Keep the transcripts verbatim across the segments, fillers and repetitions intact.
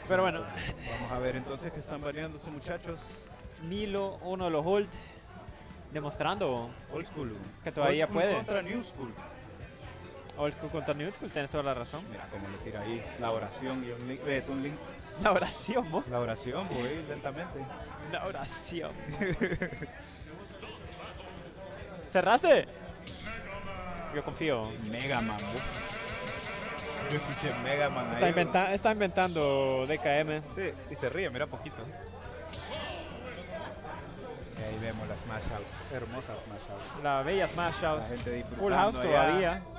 Pero bueno. Vamos a ver entonces que están variando sus muchachos. Milo, uno de los old, demostrando Old School. que todavía Old school puede. contra New School. Old School contra New School, tienes toda la razón. Mira cómo le tira ahí la oración y un link. Eh, un link. La oración, vos. La oración, voy lentamente. La oración. ¿Cerraste? Yo confío. Mega Man. ¿no? Yo escuché Mega Man Está, ahí. inventa está inventando D K M. Sí, y se ríe, mira poquito. Y ahí vemos las Smash House. Hermosas Smash House. La bella Smash House. La gente Full House disfrutando todavía. allá.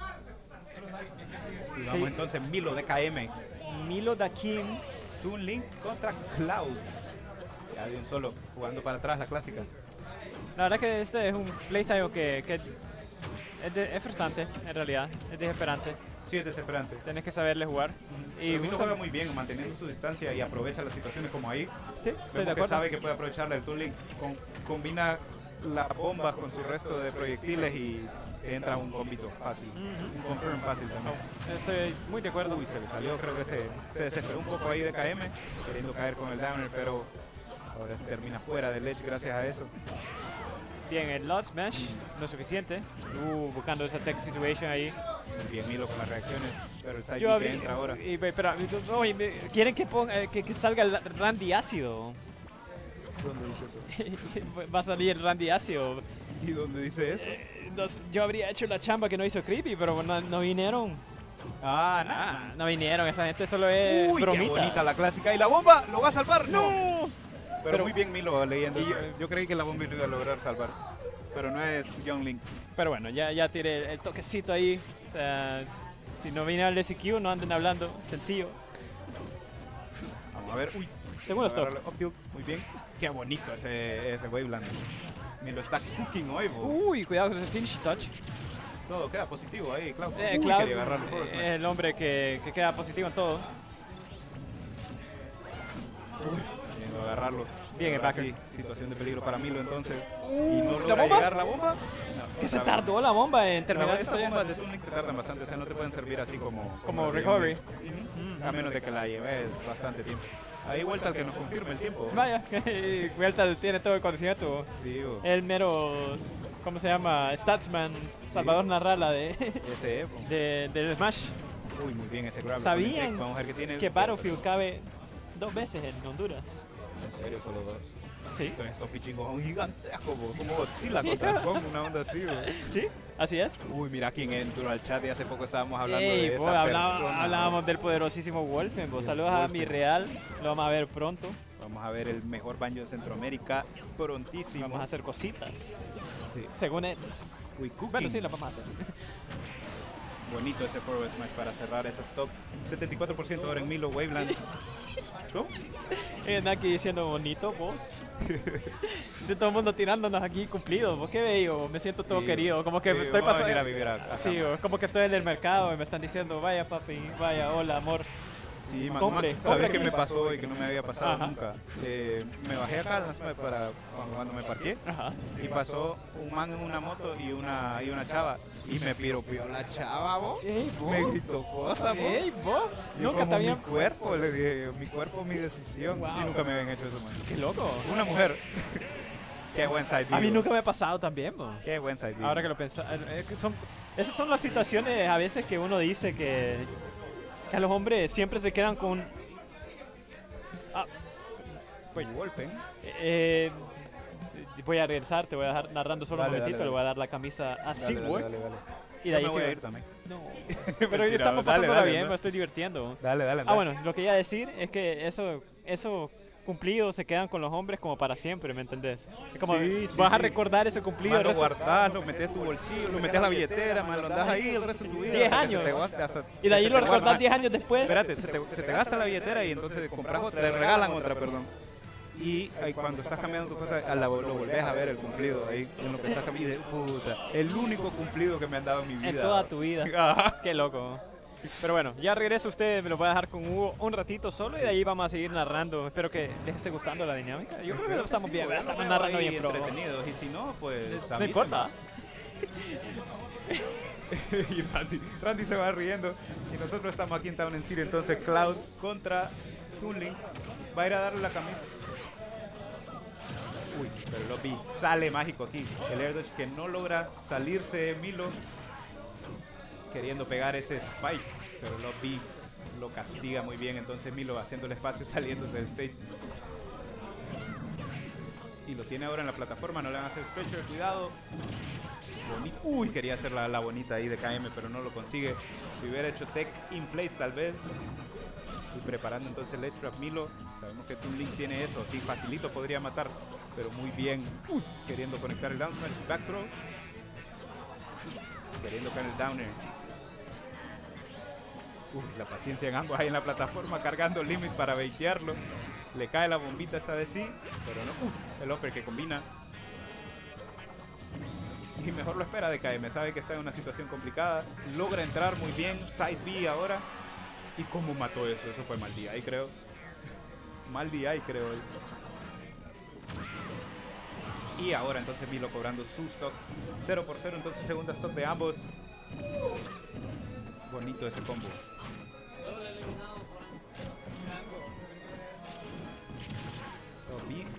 Y vamos Sí. entonces Milo de K M. Milo Dakin. Toon Link contra Cloud. Ya de un solo, jugando para atrás la clásica. La verdad que este es un playstyle que, que es, de, es frustrante, en realidad. Es desesperante. Sí, es desesperante. Tienes que saberle jugar. Y Y Milo gusta- juega muy bien, manteniendo su distancia y aprovecha las situaciones como ahí. Sí, estoy Vemos de que acuerdo. sabe que puede aprovecharla el Toon Link. Con, combina las bombas con su resto de proyectiles y entra un combito fácil. Ujú. Un confirm fácil también. Estoy muy de acuerdo. Uy, se le salió, creo que se, se desesperó un poco ahí de K M, queriendo caer con el downer, pero ahora se termina fuera del edge gracias a eso. Bien, el Lot Smash, no es suficiente. Uh, buscando esa tech situation ahí. Muy bien Milo con las reacciones, pero el side Yo B abrí, que entra ahora. y, pero, oye, me- quieren que, ponga, eh, que, que salga el Randy ácido. ¿Dónde dice eso? Va a salir Randy ácido. ¿Y dónde dice eso? Eh, nos- yo habría hecho la chamba que no hizo Creepy, pero no, no vinieron. Ah, Ah, nada. no vinieron, esa gente solo es Uy, qué bromitas. bonita la clásica. ¿Y la bomba? ¿Lo va a salvar? No. No. Pero, Pero- muy bien Milo leyendo. y eso. yo- Yo creí que la bomba lo iba a lograr salvar. Pero no es Young Link. Pero bueno, ya, ya tiré el, el toquecito ahí. O sea, si no viene al S Q, no anden hablando. Sencillo. Vamos a ver. Uy. Segundo stop. Agarrarle up tilt. Muy bien. Qué bonito ese, ese Waveland. Milo está cooking hoy, bo. Uy, cuidado con ese finish touch. Todo queda positivo ahí, Cloud. Eh, Uy, Cloud quería agarrarlo eh, forward smash. es el hombre que, que queda positivo en todo. Queriendo agarrarlo. Bien, el Ahora backer. sí, situación de peligro para Milo entonces. Uh, y no ¿la logra bomba? llegar la bomba. No, Que se otra vez. tardó la bomba en terminar Pero esta estas bombas ya. de Toon Link se tardan bastante, o sea, no te pueden servir así como... Como las de recovery. Young Link. Ujú. A menos de que la lleves bastante tiempo. Ahí vuelta al que nos confirme el tiempo. Vaya, Weltal tiene todo el conocimiento. Sí, bo. El mero, ¿cómo se llama? Statsman, Salvador Narrala de, Ese, bo. de, del Smash. Uy, muy bien ese grab. ¿Sabían Vamos a ver qué tiene. el- que Battlefield cabe dos veces en Honduras? En serio, solo dos. Sí. Entonces, estos pichingos son gigantescos, bo. Como Godzilla contra Kong, una onda así, bo. ¿Sí? Así es. Uy, mira quién entró al chat y hace poco estábamos hablando Ey, de bo, esa hablaba- persona. hablábamos del poderosísimo Wolfen. bo. Dios, Saludos a Wolfen. mi Real. Lo vamos a ver pronto. Vamos a ver el mejor baño de Centroamérica prontísimo. Vamos a hacer cositas. Sí. Según él. Uy, cooking. Bueno, sí, las vamos a hacer. Bonito ese forward smash para cerrar esa stop. setenta y cuatro por ciento ahora en Milo Waveland. ¿Cómo? Eh, aquí diciendo bonito, vos. De todo el mundo tirándonos aquí cumplidos. Vos qué bello, me siento todo Sí, querido. Como que sí, estoy vamos a pasando. venir a vivir acá. Sí, o como que estoy en el mercado y me están diciendo, vaya papi, vaya, hola amor. Sí, man, Compre, man, compre ¿sabes qué aquí. me pasó y que no me había pasado Ajá. nunca? Eh, me bajé acá las- para cuando, cuando me parqué Ajá. y pasó un man en una moto y una, y una chava y me piropeó la chava, bo. Ey, vos. Me gritó cosas, bo. Ey, vos. Y Nunca como te había. mi cuerpo, le dije, mi cuerpo, mi decisión. Wow. Sí, nunca me habían hecho eso, man. Qué loco. Una mujer. Qué buen side view. A mí nunca me ha pasado también, vos. Qué buen side view. Ahora que lo pensás, eh, que son, esas son las situaciones a veces que uno dice que, que a los hombres siempre se quedan con... Ah, Pues Wolfen. eh, voy a regresar, te voy a dejar narrando solo Dale, un momentito, dale, le voy a dar la camisa a Dale, dale, Sigwork dale, dale. y de Yo ahí me voy sigo. a ir también. No, pero Mentira, estamos dale, pasándola dale, bien, ¿no? me estoy divirtiendo. Dale, dale. Ah, bueno, lo que iba a decir es que eso, eso cumplidos se quedan con los hombres como para siempre, ¿me entendés? Es como Sí, sí, vas a sí. recordar ese cumplido Más el lo resto- guardás, lo metes en tu bolsillo, lo metes a la billetera, más lo andás ahí el resto de tu vida. diez hasta que años. se te guaste, hasta y que de ahí se lo te guarda. recordás diez años después. Espérate, se te, se te gasta la billetera y entonces compras otra, te regalan otra, perdón. Y ahí cuando estás cambiando tu cosa, a la- lo volvés a ver el cumplido ahí, en lo que estás cambiando. Y de puta, el único cumplido que me han dado en mi vida. En toda tu vida. Ajá. Qué loco. Pero bueno, ya regreso usted, me lo voy a dejar con Hugo un ratito solo y de ahí vamos a seguir narrando. Espero que les esté gustando la dinámica. Yo creo que lo estamos Sí, bien, pues, yo estamos lo veo narrando ahí bien, pro. entretenidos. Y si no, pues No avísenme. importa. Y Randy, Randy se va riendo. Y nosotros estamos aquí en Town en City. Entonces, Cloud contra Toon Link va a ir a darle la camisa. Uy, pero lo vi. Sale mágico aquí. El air dodge que no logra salirse de Milo. Queriendo pegar ese spike. Pero lo vi. Lo castiga muy bien. Entonces Milo haciendo el espacio, saliéndose del stage. Y lo tiene ahora en la plataforma. No le van a hacer stretcher. Cuidado. Bonito. Uy, quería hacer la, la bonita ahí de K M, pero no lo consigue. Si hubiera hecho tech in place tal vez. Y preparando entonces el edge trap Milo. Sabemos que Toon Link tiene eso. Aquí facilito podría matar. Pero muy bien. Uy, queriendo conectar el down smash. Back throw. Queriendo caer el downer. Uy, la paciencia en ambos ahí en la plataforma. Cargando limit para baitearlo. Le cae la bombita esta vez sí. Pero no. Uf, el upper que combina. Y mejor lo espera de K M. Sabe que está en una situación complicada. Logra entrar muy bien. Side B ahora. ¿Y cómo mató eso? Eso fue mal D I, creo. Mal D I, creo. Y ahora entonces Milo cobrando su stock. cero por cero, entonces segunda stock de ambos. Bonito ese combo. Oh, bien.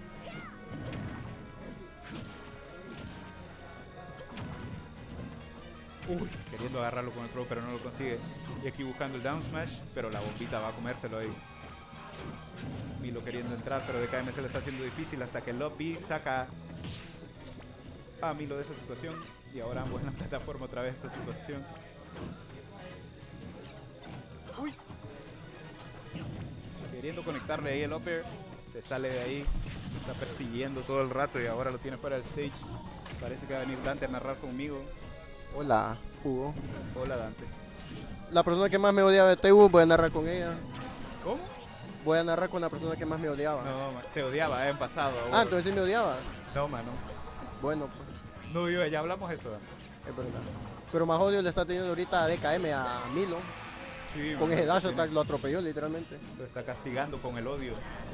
Uy, queriendo agarrarlo con el throw, pero no lo consigue. Y aquí buscando el down smash, pero la bombita va a comérselo ahí. Milo queriendo entrar, pero de K M se le está haciendo difícil hasta que Lobby saca a Milo de esa situación. Y ahora ambos en la plataforma otra vez esta situación. Uy. Queriendo conectarle ahí el upper. Se sale de ahí. Está persiguiendo todo el rato y ahora lo tiene fuera del stage. Parece que va a venir Dante a narrar conmigo. Hola, Hugo. Hola, Dante. La persona que más me odiaba de T U, voy a narrar con ella. ¿Cómo? Voy a narrar con la persona que más me odiaba. No, te odiaba eh, en pasado. Ah, Bueno. entonces sí me odiaba. No, mano. Bueno, pues, No, yo, ya hablamos esto. es verdad. Pero más odio le está teniendo ahorita a D K M a Milo. Sí, Con mano, ese dash sí. attack lo atropelló literalmente. Lo está castigando con el odio.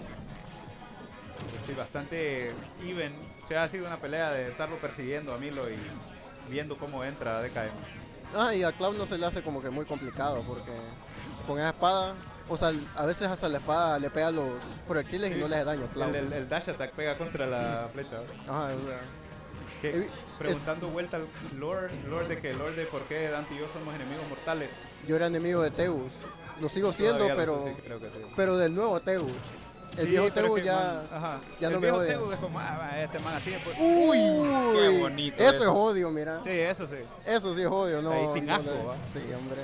Sí, bastante even. O sea, ha sido una pelea de estarlo persiguiendo a Milo y viendo cómo entra D K M. Ah, y a Cloud no se le hace como que muy complicado porque con esa espada, o sea, a veces hasta la espada le pega los proyectiles Sí. y no le hace daño a Cloud. El, el- el dash attack pega contra la flecha. Ajá, es verdad. Que, Eh, preguntando vuelta al Lord, Lord de que Lord de por qué Dante y yo somos enemigos mortales. Yo era enemigo de Teus. Lo sigo siendo, Todavía lo pero sé, sí, creo que sí. pero del nuevo Teus. El Sí, viejo pero Teus es que, ya, man, ajá. ya el no me viejo odia. Teus es como, ah, va, este man así. Pues, Uy, qué bonito Eso, eso. es odio, mira. Sí, eso sí. Eso sí es odio, no. Ahí sin no, asco, no. ¿va? Sí, hombre.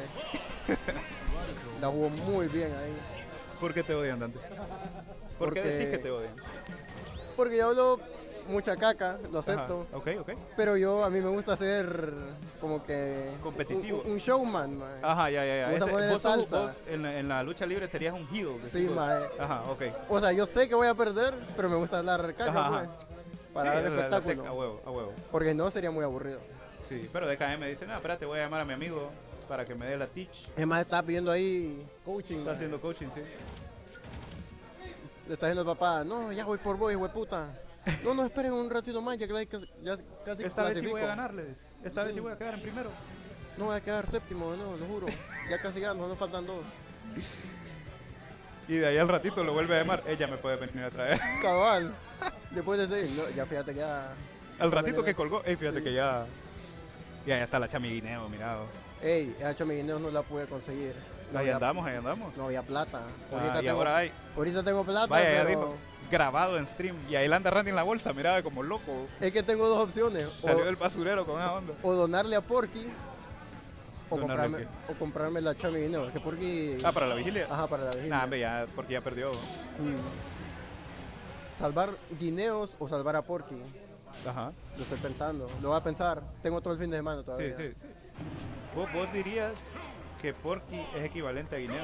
La jugó muy bien ahí. ¿Por qué te odian, Dante? ¿Por Porque- qué decís que te odian? Porque yo hablo mucha caca, lo acepto. Ajá, ok, ok. Pero yo, a mí me gusta ser como que... Competitivo. Un, un showman, man. Ajá, ya, ya, ya. Vamos a Ese- poner vos, sos- salsa. vos en, la, en la lucha libre serías un heel. Sí, decís vos. mae. Ajá, ok. O sea, yo sé que voy a perder, pero me gusta dar caca, Ajá, pues. ajá. Para Sí, dar la- la espectáculo. tec- a huevo, a huevo. Porque no sería muy aburrido. Sí, pero D K M dice, no, espérate, voy a llamar a mi amigo para que me dé la teach. Es más, está pidiendo ahí coaching. Está mae. haciendo coaching, sí. Le está diciendo al papá, no, ya voy por vos, hijo de puta. No, no, esperen un ratito más, ya, cla- ya casi Esta vez sí clasifico. voy a ganar, le dice. Esta vez Sí. sí voy a quedar en primero. No voy a quedar séptimo, no, lo juro. Ya casi gano, nos faltan dos. Y de ahí al ratito lo vuelve a llamar. Ella me puede venir a traer. Cabal. Después de seis, no, ya fíjate que ya. Al ratito que colgó, ey, fíjate Sí. que ya. Ya, ya está la Chami Guineo, mirado. Ey, esa chomiguineo no la pude conseguir. No Ahí había- andamos, ahí andamos. No había plata. Ah, Ahorita, y tengo, ahora hay. ahorita tengo plata, Vaya, ya pero dijo. Grabado en stream. Y ahí la anda Randy en la bolsa, miraba como loco. es que tengo dos opciones. Salió O, del basurero con esa onda. o donarle a Porky o ¿Donarle comprarme, o comprarme la chomiguineo. Es que Porky. Ah, para la vigilia. Ajá, para la vigilia. Nah, hombre, ya, porque ya perdió. Mm. Salvar guineos o salvar a Porky. Ajá. Lo estoy pensando. Lo voy a pensar. Tengo todo el fin de semana Sí, todavía. sí, sí. ¿Vos, vos dirías que Porky es equivalente a Guineo.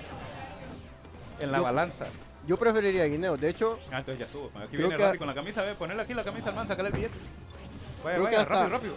En la Yo- balanza. Yo preferiría guineos. De hecho, Ah, entonces ya estuvo. Aquí Creo viene que- Randy con la camisa, ve, ponerle aquí la camisa al man, sacale el billete. Vaya, Creo que vaya, hasta- rápido, rápido.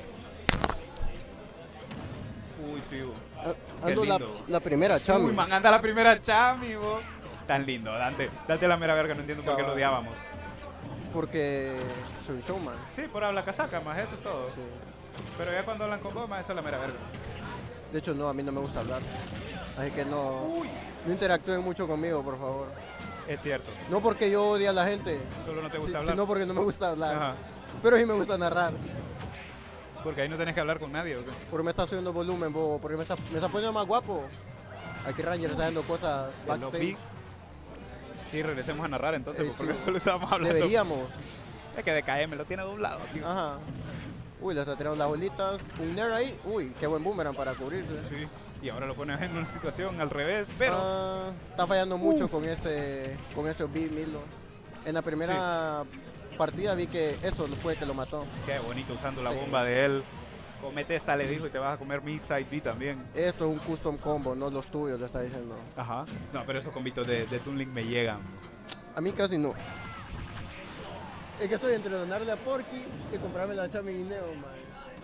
Uy, fijo. a- Qué ando la, lindo. la primera chami. Uy, man, anda la primera chami, vos. Tan lindo, Dante. Date la mera verga, no entiendo por qué lo Cabal. odiábamos. Porque soy un showman. Sí, por habla casaca, más eso es todo. Sí. Pero ya cuando hablan con vos, más eso es la mera verga. De hecho, no, a mí no me gusta hablar. Así que no, no interactúen mucho conmigo, por favor. Es cierto. No porque yo odie a la gente, Solo no te gusta si- hablar. sino porque no me gusta hablar. Ajá. Pero sí me gusta narrar. Porque ahí no tenés que hablar con nadie. ¿O qué? Porque me está subiendo volumen, bobo. Porque me está, me está poniendo más guapo. Aquí Ranger está haciendo cosas De los backstage. big. Sí, regresemos a narrar entonces, Eh, pues, porque sí. solo estábamos hablando. Deberíamos. Es que D K M lo tiene doblado. Tío. Ajá. Uy, le está tirando las bolitas. Un Nair ahí. Uy, qué buen boomerang para cubrirse. Sí. Y ahora lo pones en una situación al revés, pero. Ah, está fallando mucho con ese con ese B Milo. En la primera partida vi que eso fue que lo mató. Qué bonito usando la Sí. bomba de él. Comete esta, le dijo, y te vas a comer mi side B también. Esto es un custom combo, no los tuyos, le está diciendo. Ajá. No, pero esos combitos de, de Toon Link me llegan. A mí casi no. Es que estoy entre donarle a Porky y comprarme la Chami Guineo, man.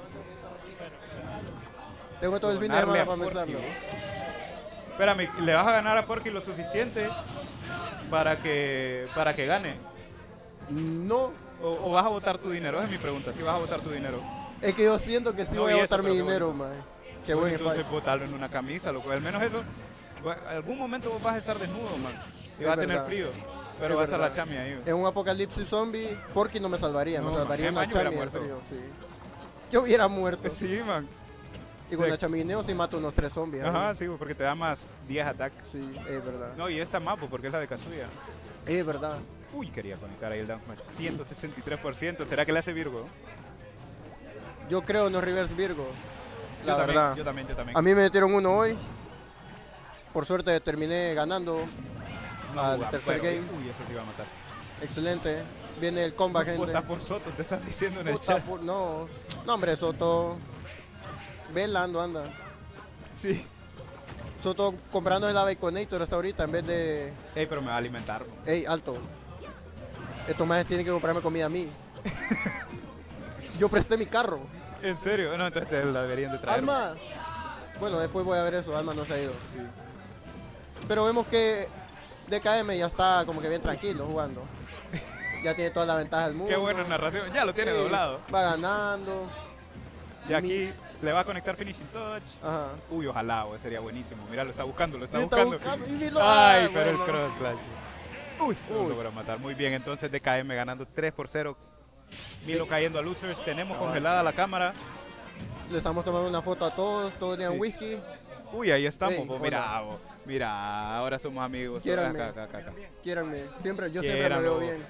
Tengo todo el fin de Donarle semana a para Porky, pensarlo. ¿no? Espérame, ¿le vas a ganar a Porky lo suficiente para que, para que gane? No, ¿O, o vas a votar tu dinero? Esa es mi pregunta, si vas a votar tu dinero. es que yo siento que sí No, voy y a eso, botar mi pero qué dinero, bueno. man. Qué Pues buen entonces spike. botarlo en una camisa, loco. Al menos eso, va- algún momento vos vas a estar desnudo, man. Y Es vas a tener verdad. frío. Pero Es va a estar la verdad. chami ahí. En un apocalipsis zombie, Porky no me salvaría, No, me salvaría man, una Emma hubiera Chami del muerto. frío, sí. Yo hubiera muerto. Sí, man. Y con sí. la Chami Guineo sí mato unos tres zombies. ahí. Ajá, sí, porque te da más diez ataques. Sí, es verdad. No, y esta mapa porque es la de Kazuya. Es verdad. Uy, quería conectar ahí el down smash. ciento sesenta y tres por ciento. ¿Será que le hace Virgo? Yo creo no reverse Virgo. La yo verdad. También, yo también, yo también. A mí me metieron uno hoy. Por suerte terminé ganando No al jugamos. tercer Bueno, game. Uy, eso sí va a matar. Excelente. Viene el comeback, gente. Vota por Soto, te están diciendo en el Vota chat. por- No, no, hombre, Soto. Velando, anda. Sí. Soto comprando el Baconator hasta ahorita en vez de. Ey, pero me va a alimentar. Ey, alto. Estos más tienen que comprarme comida a mí. Yo presté mi carro. ¿En serio? No, entonces te la deberían de traer. Alma. Bueno, después voy a ver eso. Alma no se ha ido. Pero vemos que D K M ya está como que bien tranquilo jugando. Ya tiene toda la ventaja del mundo. Qué buena narración. Ya lo tiene Sí, doblado. Va ganando. Y aquí le va a conectar Finishing Touch. Ajá. Uy, ojalá, güey, sería buenísimo. Mira, lo está buscando, lo está Sí, está buscando. buscando, y mira, Ay, ah, pero bueno. el cross slash. Uy, lo Uy. logró matar. Muy bien, entonces D K M ganando tres por cero. Milo cayendo a losers. Tenemos congelada la cámara. Le estamos tomando una foto a todos, todos tenían Sí. whisky. Uy, ahí estamos. Ey, vos. Mira, hola. vos. Mira, ahora somos amigos. Quiéranme. Acá, acá, acá, acá. Quiéranme. Siempre, yo siempre me Quiéranlo. veo bien.